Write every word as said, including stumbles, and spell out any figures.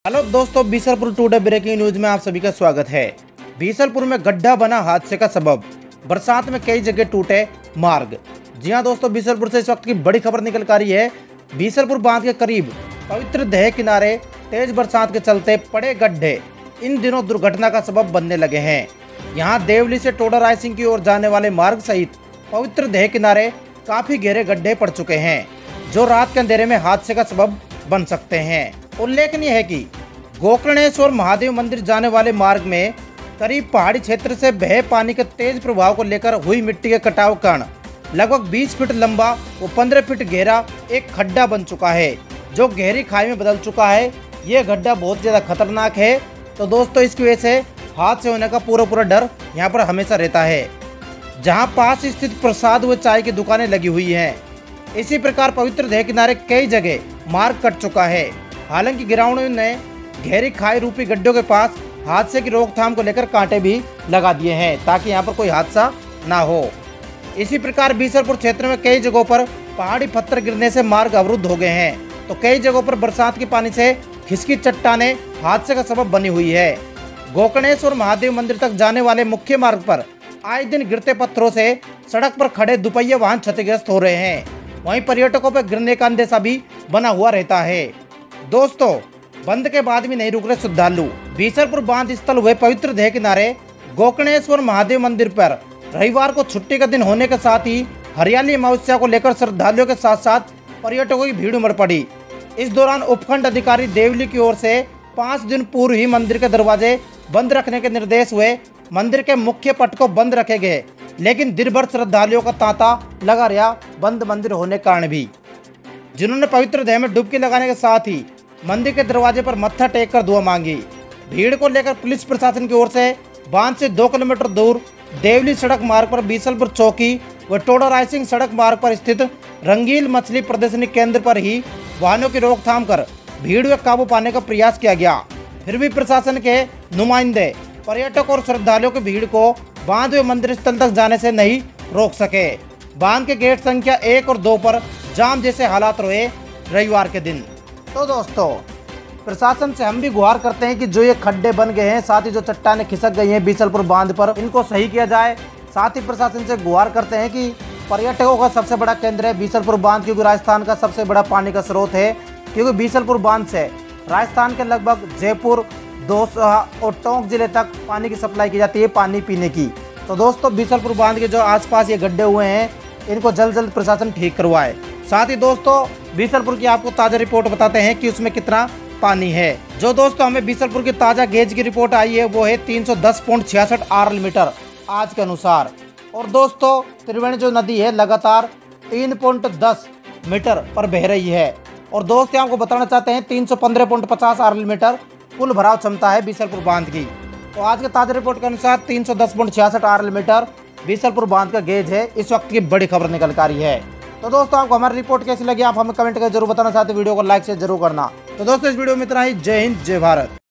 Hello दोस्तों, Bisalpur today breaking news में आप सभी का स्वागत है। बीसलपुर में गड्ढा बना हादसे का सबब, बरसात में कई जगह टूटे मार्ग। जी हां दोस्तों, बीसलपुर से इस वक्त की बड़ी खबर निकल कर रही है। बीसलपुर बांध के करीब पवित्र दह किनारे तेज बरसात के चलते पड़े गड्ढे इन दिनों दुर्घटना का सबब बनने लगे हैं। यहाँ देवली से टोडा रायसिंह की ओर जाने वाले मार्ग सहित पवित्र दह किनारे काफी गहरे गड्ढे पड़ चुके हैं, जो रात के अंधेरे में हादसे का सबब बन सकते हैं। उल्लेखनीय है कि गोकर्णेश्वर महादेव मंदिर जाने वाले मार्ग में करीब पहाड़ी क्षेत्र से बहे पानी के तेज प्रभाव को लेकर हुई मिट्टी के कटाव कारण लगभग बीस फीट लंबा व पंद्रह फीट गहरा एक खड्डा बन चुका है, जो गहरी खाई में बदल चुका है। ये गड्ढा बहुत ज़्यादा खतरनाक है, तो दोस्तों इसकी वजह से हादसे होने का पूरा पूरा डर यहाँ पर हमेशा रहता है। जहाँ पास स्थित प्रसाद व चाय की दुकानें लगी हुई हैं, इसी प्रकार पवित्र दह किनारे कई जगह मार्ग कट चुका है। हालांकि ग्रामीणों ने गहरी खाई रूपी गड्ढों के पास हादसे की रोकथाम को लेकर कांटे भी लगा दिए हैं, ताकि यहां पर कोई हादसा ना हो। इसी प्रकार बीसलपुर क्षेत्र में कई जगहों पर पहाड़ी पत्थर गिरने से मार्ग अवरुद्ध हो गए हैं, तो कई जगहों पर बरसात के पानी से खिसकी चट्टानें हादसे का सबब बनी हुई है। गोकर्णेश्वर महादेव मंदिर तक जाने वाले मुख्य मार्ग पर आए दिन गिरते पत्थरों से सड़क पर खड़े दुपहिया वाहन क्षतिग्रस्त हो रहे हैं। वहीं पर्यटकों पर गिरने का अंदेशा भी बना हुआ रहता है। दोस्तों, बंद के बाद भी नहीं रुक रहे श्रद्धालु। बीसलपुर बांध स्थल हुए पवित्र दह किनारे गोकर्णेश्वर महादेव मंदिर पर रविवार को छुट्टी का दिन होने के साथ ही हरियाली अमावस्या को लेकर श्रद्धालुओं के साथ साथ पर्यटकों की भीड़ उमड़ पड़ी। इस दौरान उपखंड अधिकारी देवली की ओर से पाँच दिन पूर्व ही मंदिर के दरवाजे बंद रखने के निर्देश हुए। मंदिर के मुख्य पट को बंद रखे गए, लेकिन दिन भर श्रद्धालुओं का तांता लगा रहा बंद मंदिर होने के कारण भी, जिन्होंने पवित्र दह में डुबकी लगाने के साथ ही मंदिर के दरवाजे पर मत्था टेक कर दुआ मांगी। भीड़ को लेकर पुलिस प्रशासन की ओर से बांध से दो किलोमीटर दूर देवली सड़क मार्ग पर बीसलपुर चौकी व टोडा रायसिंह सड़क मार्ग पर स्थित रंगील मछली प्रदर्शनी केंद्र पर ही वाहनों की रोकथाम कर भीड़ में काबू पाने का प्रयास किया गया। फिर भी प्रशासन के नुमाइंदे पर्यटकों और श्रद्धालुओं की भीड़ को बांध व मंदिर स्थल तक जाने से नहीं रोक सके। बांध के गेट संख्या एक और दो पर जाम जैसे हालात रहे रविवार के दिन। तो दोस्तों, प्रशासन से हम भी गुहार करते हैं कि जो ये खड्डे बन गए हैं, साथ ही जो चट्टानें खिसक गई हैं बीसलपुर बांध पर, इनको सही किया जाए। साथ ही प्रशासन से गुहार करते हैं कि पर्यटकों का सबसे बड़ा केंद्र है बीसलपुर बांध, क्योंकि राजस्थान का सबसे बड़ा पानी का स्रोत है। क्योंकि बीसलपुर बांध से राजस्थान के लगभग जयपुर, दौसा और टोंक जिले तक पानी की सप्लाई की जाती है, पानी पीने की। तो दोस्तों, बीसलपुर बांध के जो आसपास ये गड्ढे हुए हैं, इनको जल्द जल्द प्रशासन ठीक करवाए। साथ ही दोस्तों, बीसलपुर की आपको ताज़ा रिपोर्ट बताते हैं कि उसमें कितना पानी है। जो दोस्तों हमें बीसलपुर की ताज़ा गेज की रिपोर्ट आई है, वो है तीन सौ दस पॉइंट छियासठ आरएल मीटर आज के अनुसार। और दोस्तों, त्रिवेणी जो नदी है लगातार तीन पॉइंट दस मीटर पर बह रही है। और दोस्तों आपको बताना चाहते हैं तीन सौ पंद्रह पॉइंट पचास आरएल मीटर कुल भराव क्षमता है बीसलपुर बांध की। तो आज के ताज़ा रिपोर्ट के अनुसार तीन सौ दस पॉइंट छियासठ आरएल मीटर बीसलपुर बांध का गेज है। इस वक्त की बड़ी खबर निकल कर रही है। तो दोस्तों, आपको हमारी रिपोर्ट कैसी लगी, आप हमें कमेंट करके जरूर बताना चाहते हैं। वीडियो को लाइक से जरूर करना। तो दोस्तों, इस वीडियो में इतना ही। जय हिंद, जय भारत।